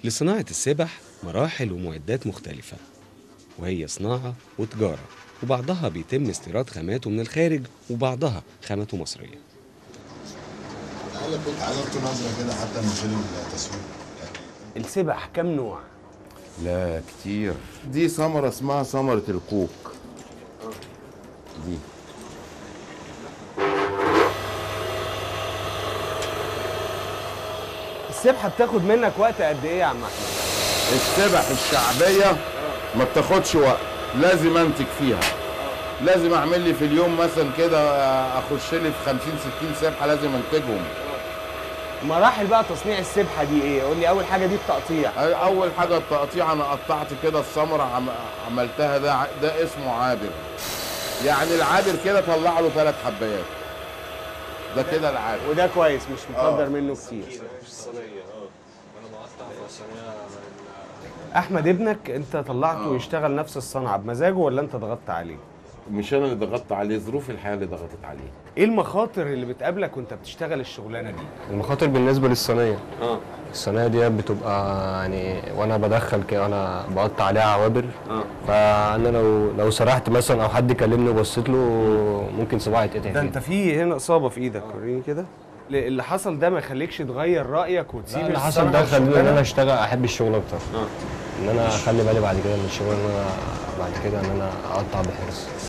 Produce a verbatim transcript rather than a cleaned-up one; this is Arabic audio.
لصناعة السبح مراحل ومعدات مختلفة، وهي صناعة وتجارة، وبعضها بيتم استيراد خاماته من الخارج وبعضها خامته مصرية. تعالى كنت عملت نظرة كده حتى من غير التصوير. السبح كم نوع؟ لا كتير. دي ثمرة اسمها ثمرة الكوك. دي السبحة بتاخد منك وقت قد ايه يا عم احمد؟ السبح الشعبية ما بتاخدش وقت، لازم انتج فيها. لازم اعمل لي في اليوم مثلا كده اخش لي في خمسين ستين سبحة لازم انتجهم. مراحل بقى تصنيع السبحة دي ايه؟ قول لي اول حاجة دي التقطيع. اول حاجة التقطيع، انا قطعت كده الثمرة عم... عملتها، ده ده اسمه عابر. يعني العابر كده طلع له ثلاث حبايات. ده كده العابر. وده كويس مش مقدر منه كتير. احمد ابنك انت طلعته يشتغل نفس الصنعة بمزاجه ولا انت ضغطت عليه؟ مش انا اللي ضغطت عليه، ظروف الحياة اللي ضغطت عليه. ايه المخاطر اللي بتقابلك وانت بتشتغل الشغلانة دي؟ المخاطر بالنسبه للصينيه. اه الصينيه دي بتبقى يعني وانا بدخل كده وانا بقطع عليها عوابر. اه فانا لو لو سرحت مثلا او حد كلمني وبصيت له ممكن صباعي يتقطع. ده انت في هنا اصابة في ايدك، وريني كده. اللي حصل ده ما يخليكش تغير رأيك وتسيب اللي حصل ده خلاني ان انا اشتغل احب الشغل اكتر. اه ان انا اخلي بالي بعد كده من الشغل، ان انا بعد كده ان انا اقطع بحرص.